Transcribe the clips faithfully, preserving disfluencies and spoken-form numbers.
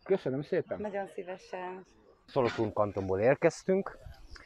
Köszönöm szépen. Nagyon szívesen. Solothurn kantonból érkeztünk.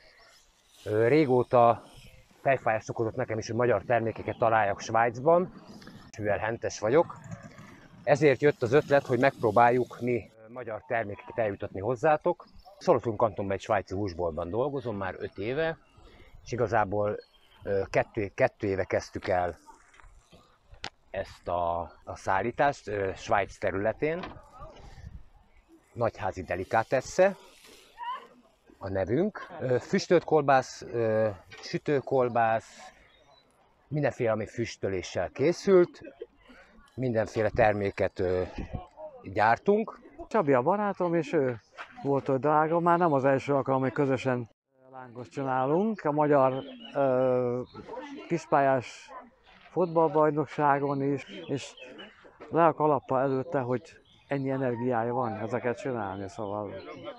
Régóta fejfájást okozott nekem is, hogy magyar termékeket találjak Svájcban, mivel hentes vagyok. Ezért jött az ötlet, hogy megpróbáljuk mi magyar termékeket eljutatni hozzátok. Solothurn kantonban egy svájci húsboltban dolgozom már öt éve, és igazából kettő, kettő éve kezdtük el ezt a, a szállítást Svájc területén. Nagyházi Delikátesse a nevünk. Füstölt kolbász, sütőkolbász, mindenféle, ami füstöléssel készült, mindenféle terméket gyártunk. Csabi a barátom, és ő volt a drága. Már nem az első alkalom, hogy közösen lángos csinálunk. A magyar ö, kispályás fotballbajnokságon is, és le a kalappal előtte, hogy ennyi energiája van ezeket csinálni, szóval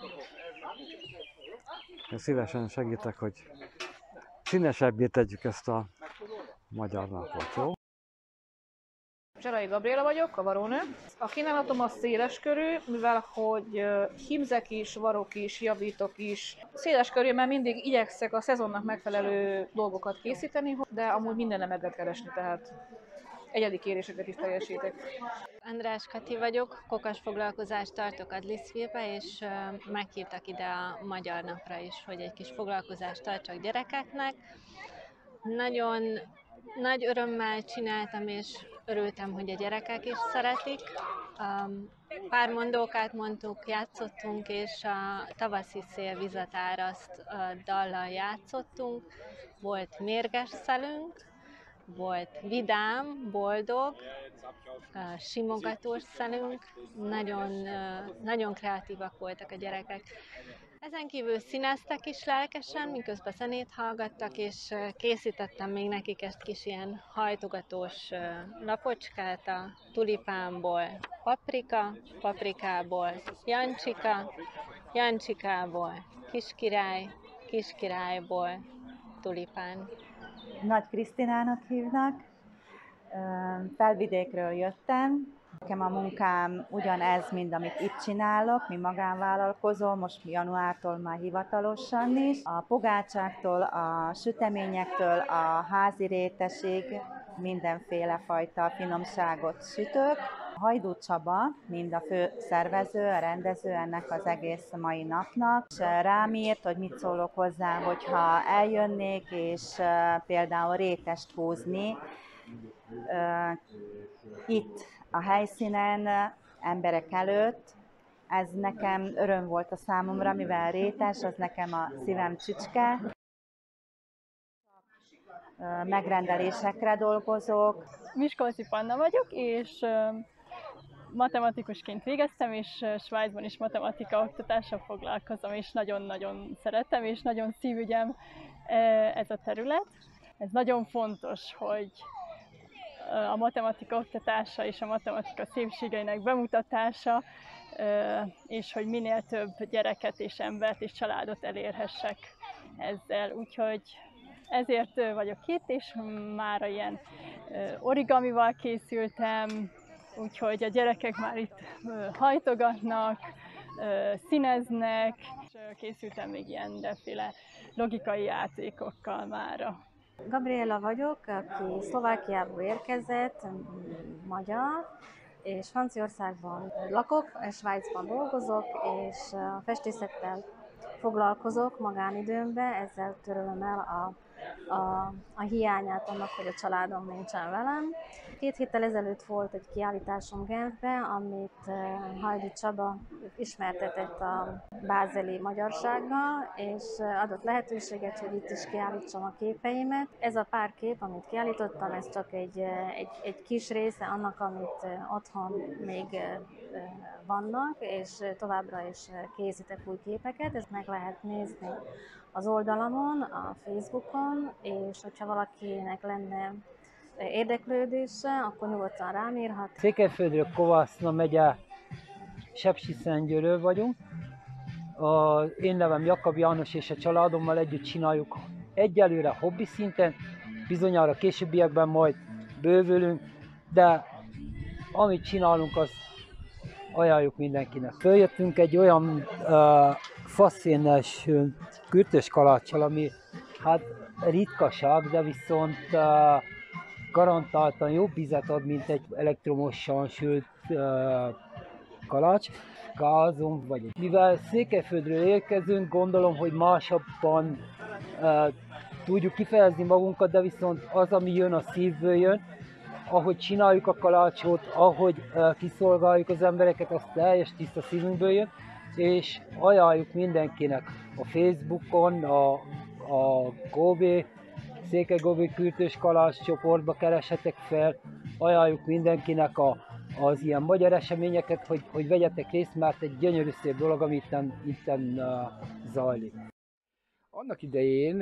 én szívesen segítek, hogy színesebbé tegyük ezt a magyar napot, jó? Cserai Gabriela vagyok, a varónő. A kínálatom az széles körű, mivel hogy hímzek is, varok is, javítok is. Széles körű, mert mindig igyekszek a szezonnak megfelelő dolgokat készíteni, de amúgy mindenre meg lehet keresni, tehát egyedi kéréseket is teljesítek. András Kati vagyok, kokas foglalkozást tartok Adliszville-be, és meghívtak ide a Magyar Napra is, hogy egy kis foglalkozást tartsak gyerekeknek. Nagyon nagy örömmel csináltam, és örültem, hogy a gyerekek is szeretik. Pár mondókát mondtuk, játszottunk, és a tavaszi szél vizet áraszt dallal játszottunk. Volt mérges szelünk, volt vidám, boldog, simogatós szelünk, nagyon, nagyon kreatívak voltak a gyerekek. Ezen kívül színeztek is lelkesen, miközben zenét hallgattak, és készítettem még nekik ezt kis ilyen hajtogatós lapocskát a tulipánból, paprika, paprikából, jancsika, jancsikából, kiskirály, kiskirályból, tulipán. Nagy Krisztinának hívnak, Felvidékről jöttem. Nekem a munkám ugyanez, mint amit itt csinálok, mi magánvállalkozó, most januártól már hivatalosan is. A pogácsáktól, a süteményektől, a házi rétesig mindenféle fajta finomságot sütök. Hajdú Csaba, mind a fő szervező, a rendező ennek az egész mai napnak, és rám írt, hogy mit szólok hozzá, hogyha eljönnék, és például rétest húzni itt a helyszínen, emberek előtt. Ez nekem öröm volt a számomra, mivel rétes, az nekem a szívem csücske. Megrendelésekre dolgozok. Miskolci Panna vagyok, és matematikusként végeztem, és Svájcban is matematika oktatással foglalkozom, és nagyon-nagyon szeretem, és nagyon szívügyem ez a terület. Ez nagyon fontos, hogy a matematika oktatása és a matematika szépségeinek bemutatása, és hogy minél több gyereket és embert és családot elérhessek ezzel. Úgyhogy ezért vagyok itt, és már ilyen origamival készültem, úgyhogy a gyerekek már itt hajtogatnak, színeznek, és készültem még ilyen mindenféle logikai játékokkal mára. Gabriela vagyok, aki Szlovákiából érkezett, magyar, és Franciaországban lakok, Svájcban dolgozok, és a festészettel foglalkozok magánidőmben, ezzel törölöm el a, a, a hiányát annak, hogy a családom nincsen velem. Két héttel ezelőtt volt egy kiállításom Genfben, amit Hajdú Csaba ismertetett a bázeli magyarsággal, és adott lehetőséget, hogy itt is kiállítsam a képeimet. Ez a pár kép, amit kiállítottam, ez csak egy, egy, egy kis része annak, amit otthon még vannak, és továbbra is készítek új képeket, ezt meg lehet nézni az oldalamon, a Facebookon, és hogyha valakinek lenne érdeklődése, akkor nyugodtan rám írhat. Székelyföldről Kovászna megye Sepsiszentgyőről vagyunk. Az én nevem Jakab János, és a családommal együtt csináljuk egyelőre hobbi szinten, bizonyára későbbiekben majd bővülünk, de amit csinálunk, az ajánljuk mindenkinek. Följöttünk egy olyan uh, faszénes kürtös kaláccsal, ami hát ritkaság, de viszont uh, garantáltan jobb ízet ad, mint egy elektromosan sült uh, kalács. Gázon vagy. Mivel Székelyföldről érkezünk, gondolom, hogy másabban uh, tudjuk kifejezni magunkat, de viszont az, ami jön, a szívből jön, ahogy csináljuk a kalácsot, ahogy uh, kiszolgáljuk az embereket, az teljes tiszta szívünkből jön, és ajánljuk mindenkinek a Facebookon, a, a Góbé, Székely-Góbé kürtös kalács csoportba kereshetek fel, ajánljuk mindenkinek a, az ilyen magyar eseményeket, hogy, hogy vegyetek részt, mert egy gyönyörű szép dolog, ami itten, itten uh, zajlik. Annak idején,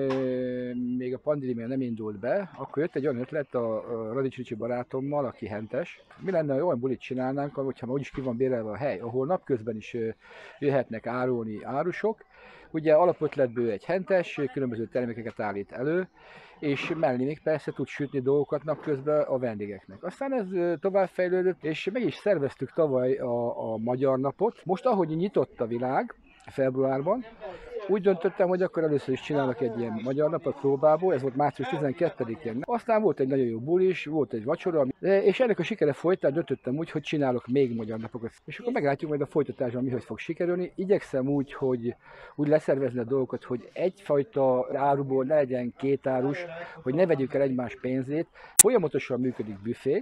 még a pandémia nem indult be, akkor jött egy olyan ötlet a Radics Ricsi barátommal, aki hentes. Mi lenne, ha olyan bulit csinálnánk, hogyha úgyis ki van bérelve a hely, ahol napközben is jöhetnek árulni árusok. Ugye alapötletből egy hentes, különböző termékeket állít elő, és mellé még persze tud sütni dolgokat napközben a vendégeknek. Aztán ez továbbfejlődött, és meg is szerveztük tavaly a, a Magyar Napot. Most ahogy nyitott a világ, februárban, úgy döntöttem, hogy akkor először is csinálok egy ilyen Magyar Napot próbából, ez volt március tizenkettedikén. Aztán volt egy nagyon jó bulis, volt egy vacsora, és ennek a sikere folytán döntöttem úgy, hogy csinálok még Magyar Napokat. És akkor meglátjuk majd a folytatásban, mi hogy fog sikerülni. Igyekszem úgy, hogy úgy leszervezni a dolgokat, hogy egyfajta áruból ne legyen két árus, hogy ne vegyük el egymás pénzét. Folyamatosan működik büfé,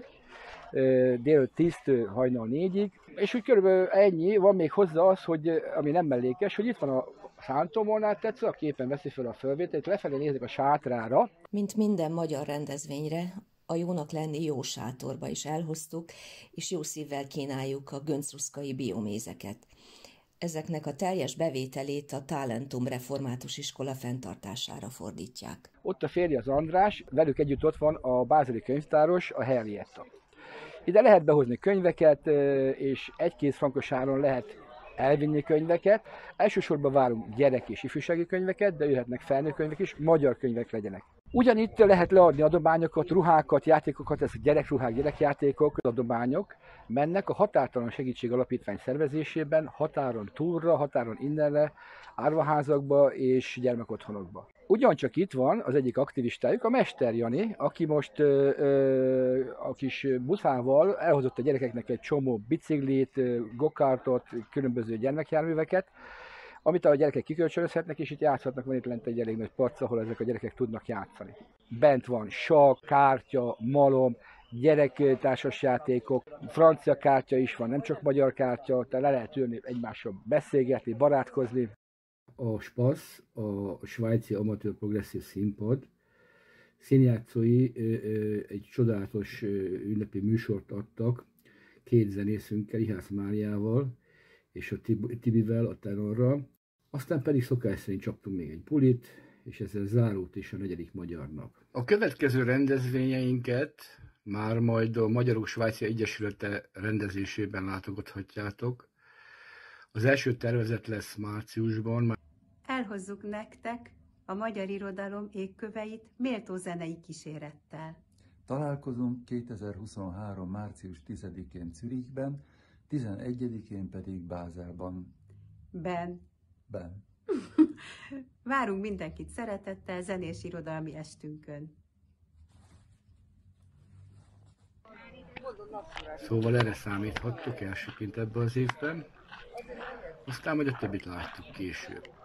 délután tíztől hajnal négyig, és úgy körülbelül ennyi, van még hozzá az, hogy, ami nem mellékes, hogy itt van a szántómolnál tetsző, a képen veszi fel a fölvételt, lefelé nézik a sátrára. Mint minden magyar rendezvényre, a Jónak lenni jó sátorba is elhoztuk, és jó szívvel kínáljuk a göncruszkai biomézeket. Ezeknek a teljes bevételét a Talentum Református Iskola fenntartására fordítják. Ott a férje az András, velük együtt ott van a bázeli könyvtáros, a Henrietta. Ide lehet behozni könyveket, és egy-két frankos áron lehet elvinni könyveket. Elsősorban várunk gyerek- és ifjúsági könyveket, de jöhetnek felnőtt könyvek is, magyar könyvek legyenek. Ugyanitt lehet leadni adományokat, ruhákat, játékokat, ezek gyerekruhák, gyerekjátékok, adományok mennek a Határtalan Segítség Alapítvány szervezésében, határon túlra, határon innenre, árvaházakba és gyermekotthonokba. Ugyancsak itt van az egyik aktivistájuk, a Mester Jani, aki most ö, ö, a kis buszával elhozott a gyerekeknek egy csomó biciklit, gokartot, különböző gyermekjárműveket, amit a gyerekek kikölcsönözhetnek, és itt játszhatnak, van itt lent egy elég nagy parc, ahol ezek a gyerekek tudnak játszani. Bent van sakk, kártya, malom, gyerektársas játékok, francia kártya is van, nem csak magyar kártya, tehát le lehet ülni egymással beszélgetni, barátkozni. A SPASZ, a Svájci Amatőr Progresszív Színpad színjátszói egy csodálatos ünnepi műsort adtak két zenészünkkel, Ihász Máriával és a Tibivel, a tenorral. Aztán pedig szokás szerint csaptunk még egy bulit, és ezzel zárult is a negyedik Magyar Nap. A következő rendezvényeinket már majd a Magyarok Svájci Egyesülete rendezésében látogathatjátok. Az első tervezet lesz márciusban. Elhozzuk nektek a magyar irodalom égköveit méltó zenei kísérettel. Találkozunk kétezer-huszonhárom. március tizedikén Zürichben, tizenegyedikén pedig Bázelban. Ben. Ben. Várunk mindenkit szeretettel zenés irodalmi estünkön. Szóval erre számíthattok elsőként ebben az évben, aztán majd a többit látjuk később.